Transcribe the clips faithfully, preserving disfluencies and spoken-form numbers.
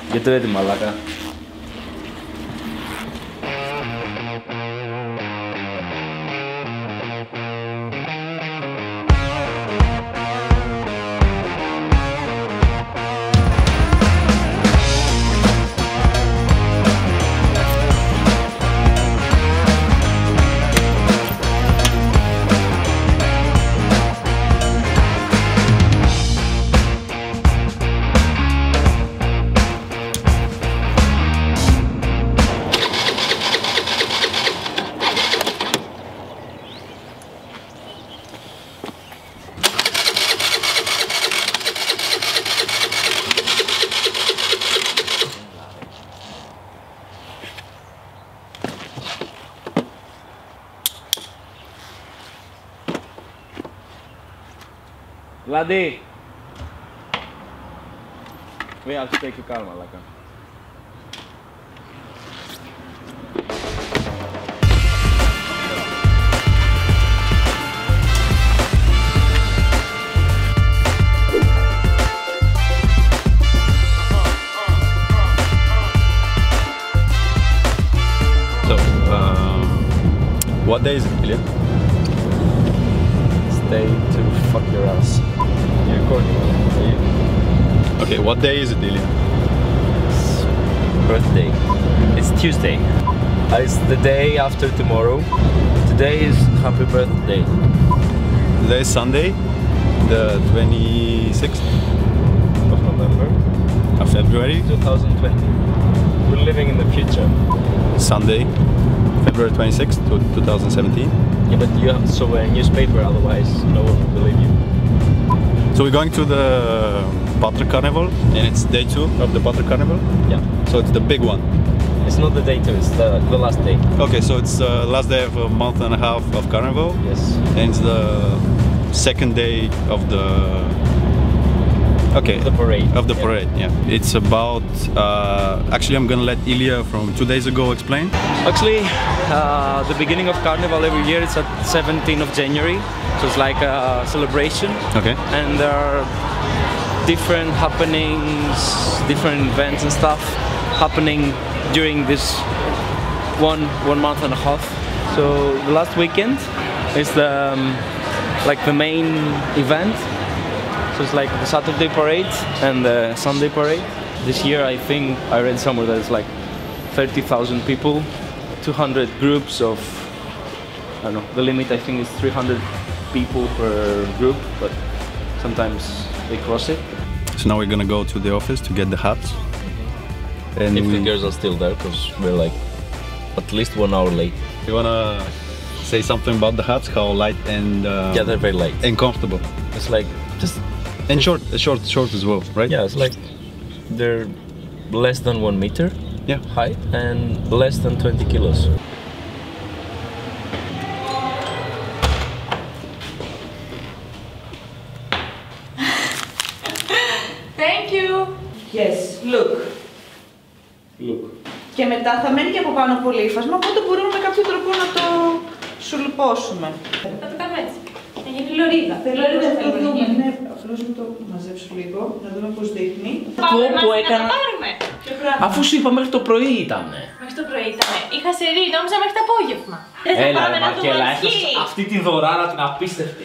Get ready, μαλάκα. Vladi! We have to take your car, μαλάκα. So, um, what day is it, Ilya? Stay to fuck your ass. You're recording, are you? Okay, what day is it, Ilya? It's birthday. It's Tuesday. Uh, It's the day after tomorrow. Today is happy birthday. Today is Sunday, the twenty-sixth Of November of February. twenty twenty. We're living in the future. Sunday, February twenty-sixth, twenty seventeen. Yeah, but you have to show a newspaper, otherwise no one will believe you. So we're going to the Patras Carnival, and it's day two of the Patras Carnival. Yeah. So it's the big one. It's not the day two, it's the, the last day. Okay, so it's the last day of a month and a half of Carnival, Yes. and it's the second day of the okay The parade. of the Yeah. parade. Yeah, it's about. Uh, actually, I'm gonna let Ilya from two days ago explain. Actually, uh, the beginning of Carnival every year is at seventeenth of January, so it's like a celebration. Okay. And there are different happenings, different events and stuff happening during this one one month and a half. So the last weekend is the um, like the main event. So it's like the Saturday parade and the Sunday parade. This year I think I read somewhere that it's like thirty thousand people, two hundred groups of, I don't know, the limit I think is three hundred people per group, but sometimes they cross it. So now we're gonna go to the office to get the hats. And If the girls are still there, because we're like at least one hour late. you wanna say something about the hats? How light and uh, Yeah, they're very light. and comfortable, It's like just and short, short, short as well, right? yeah, it's like they're less than one meter Yeah. high and less than twenty kilos. Thank you. Yes, look. Look. Και μετά θα μένει και από πάνω πολύ ύφασμα, οπότε μπορούμε με κάποιο τρόπο να το σουλουπώσουμε. Θα το κάνουμε έτσι. Να γίνει λωρίδα. Λωρίδα θα το δούμε, ναι, απλώς να το μαζέψω λίγο, να δούμε πώς δείχνει. Πάμε που να έκανα- το πάρουμε. Ποιο πράγμα? Αφού σου είπα μέχρι το πρωί ήταν. Μέχρι το πρωί ήταν. Είχα σερί, νόμιζα μέχρι το απόγευμα. Δεν θα Έλα πάμε ρε να δούμε Μακέλα, αρχή. έχεις αυτή τη δωράρα την απίστευτη.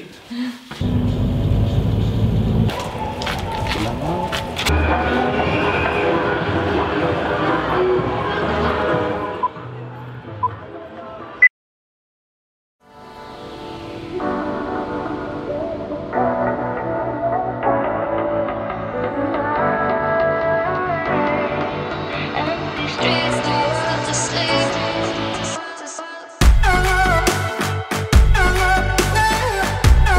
Streets to sleep.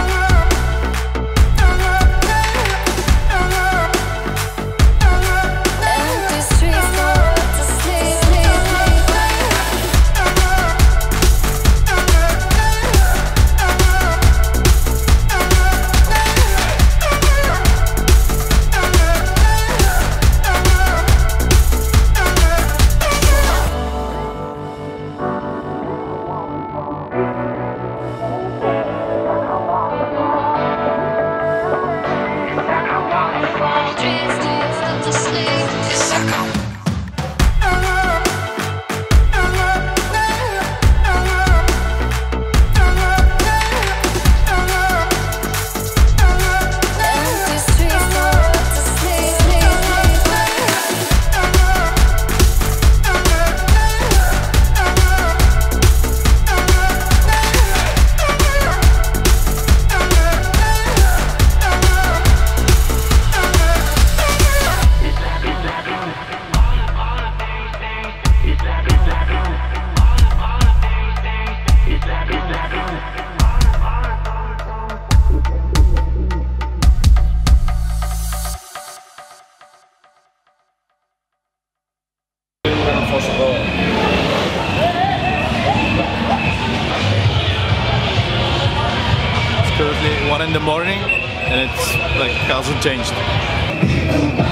in the morning and it's like hasn't changed.